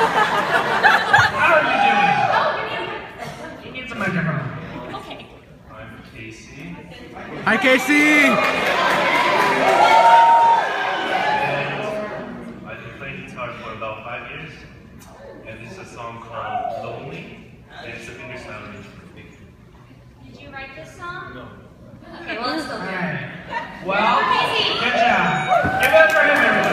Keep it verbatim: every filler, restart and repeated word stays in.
How are you doing? You need some microphone. Okay. I'm Casey. Hi, Casey! And I've been playing guitar for about five years. And this is a song called Lonely. And it's a finger sound. Did you write this song? No. Okay, well, let's go. All right. Well, good job. Give it up for him, everybody.